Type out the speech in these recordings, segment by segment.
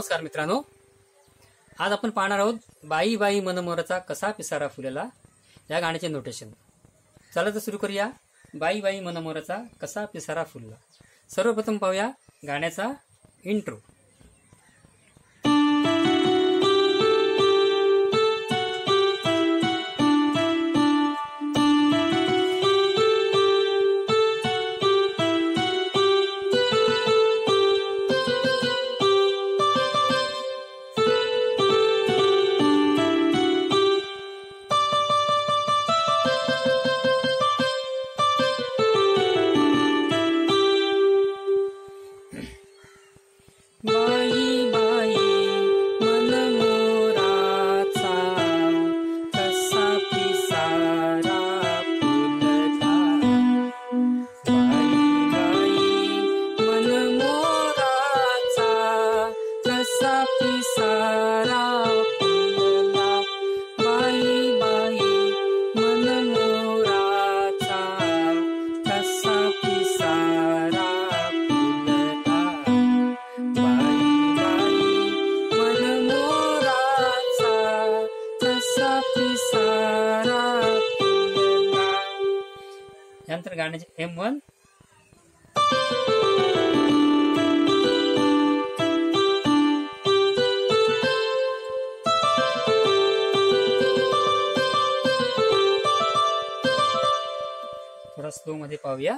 नमस्कार मित्रांनो, आज आपण पाहणार आहोत बाई बाई मनमोराचा कसा पिसारा फुलला या गाण्याचे नोटेशन. चला तर सुरू करूया. बाई बाई मनमोराचा कसा पिसारा फुलला. सर्वप्रथम पाहूया गाण्याचा इंट्रो. बाई बाई मनमोराचा कसा पिसारा फुलला. बाई बाई मनमोराचा कसा पिसारा फुलला. बाई बाई मनमोराचा कसा पिसारा यानंतर गाण्याचे M1. थोडा स्लो मध्ये पाहूया.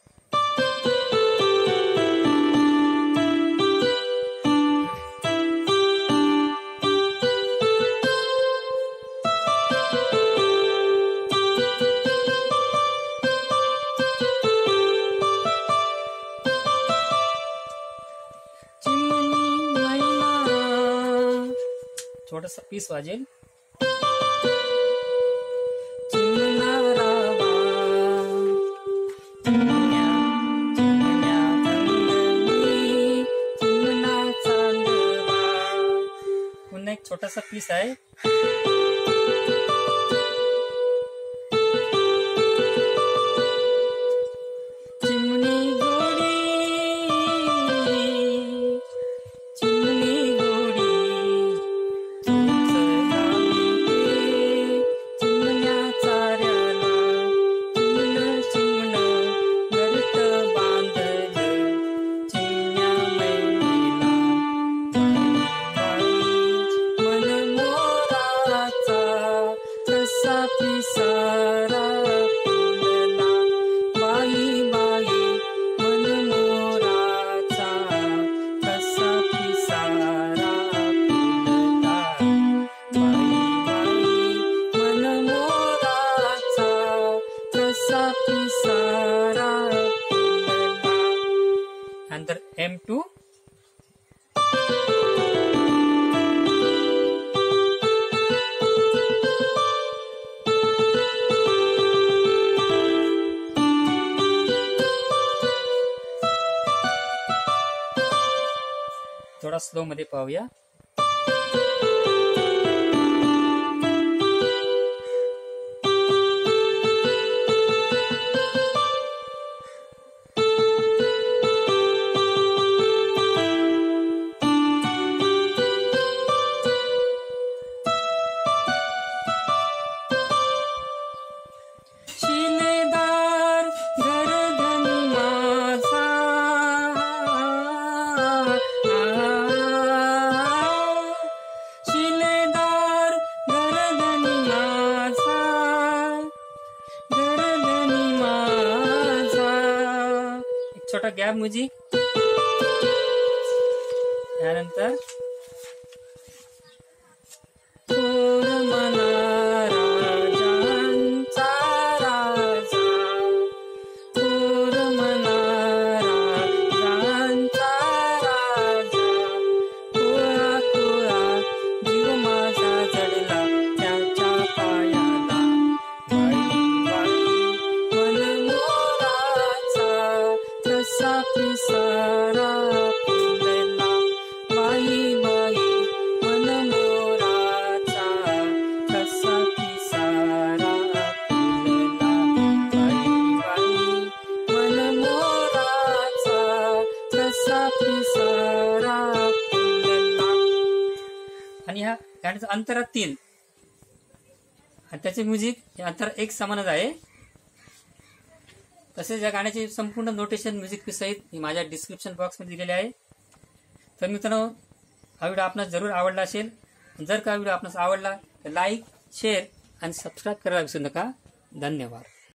थोडासा पीस वाजेल. चिमण्या रावा चिमण्या चिमण्या अंगणी चिमणा चांदवा. पुन्हा एक छोटासा पीस आहे. चिमणी गोडी चिमणी गोडी चिमण्या चाऱ्याला चिमण चिमण घरट बांधलं चिमण्या मैनीला. बाई मनमोराचा कसा पिसारा फुलला. बाई बाई मनमोराचा कसा पिसारा फुलला. बाई बाई मनमोराचा कसा पिसारा फुलला. नंतर M2. थोडा स्लो मध्ये पाहूया. शिलेदार गरदनी माझा शिलेदार गरदनी माझा गरदनी माझा. एक छोटा गॅप म्युझिक. यानंतर थोर मना राजांचा राजा थोर मना राजांचा राजा. कोळा कोळा जीव माझा जडला त्याच्या पायाला. बाई बाई मनमोराचा कसा पिसारा फुलला. बाई आणि ह्या गाण्याचं अंतरात 3 आणि त्याचे म्युझिक हे अंतर एक समानच आहे. तसेच या गाण्याचे संपूर्ण नोटेशन म्युझिक पीस सहित मी माझ्या डिस्क्रिप्शन बॉक्समध्ये दिलेले आहे. तर मित्रांनो, हा व्हिडिओ आपणास जरूर आवडला असेल. जर का व्हिडिओ आपणास आवडला तर लाईक, शेअर आणि सबस्क्राईब करायला विसरू नका. धन्यवाद.